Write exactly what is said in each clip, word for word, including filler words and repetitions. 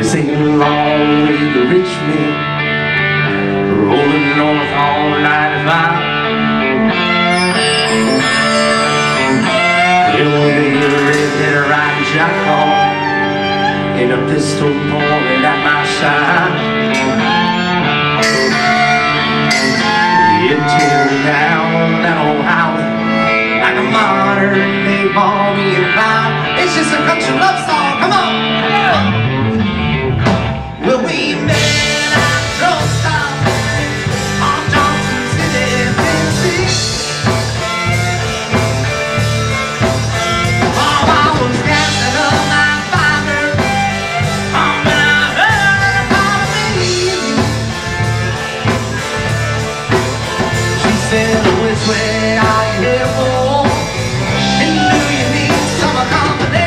This ain't a long way to Richmond, rolling north on ninety-five. Here we red riding shotgun and a pistol pointed at my side. It tearing down that old highway like a modern day Bonnie and Clyde. It's just a country love song. Come on. Well, we met at a drugstore on Johnson City, Tennessee. Oh, I was gassing up my fiber. Oh, when I heard her call me, she said, "Which way are you here for? And do you need some company?"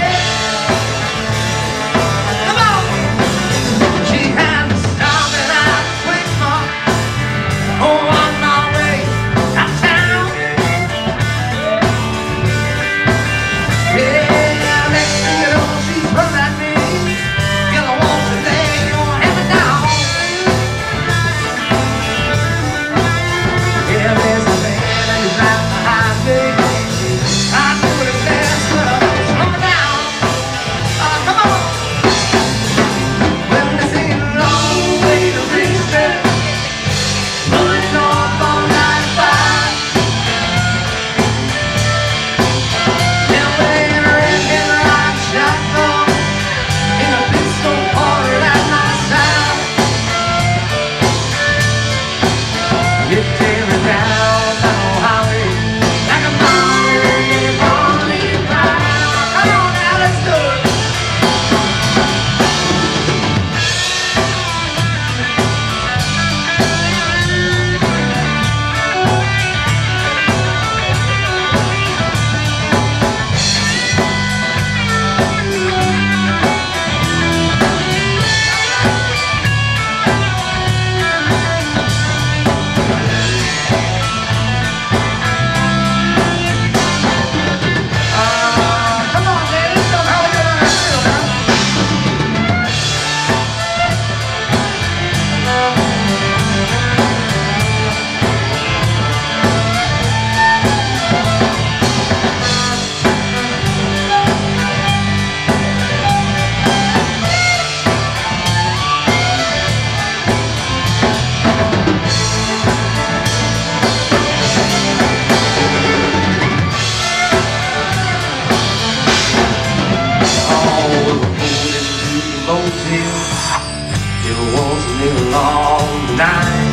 It wasn't a long night.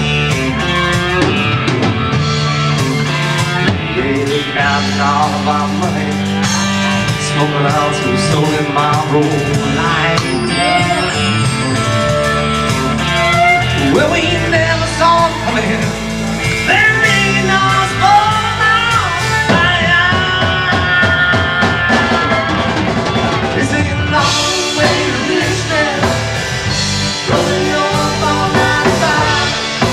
Yeah, counting all of our money, smoking out some stolen Marlboro Light. Well, we never saw them coming. They're ringing us for fire. This ain't a long way to Richmond, rolling north on ninety-five.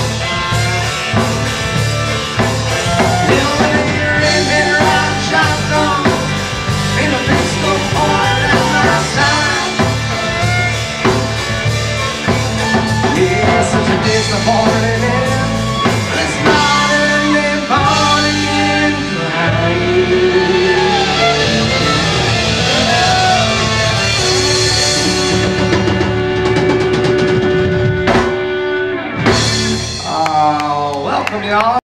Little lady red riding shotgun and a pistol pointed at my side. Yeah, such a disappointment. It's modern day Bonnie and Clyde. Welcome, y'all.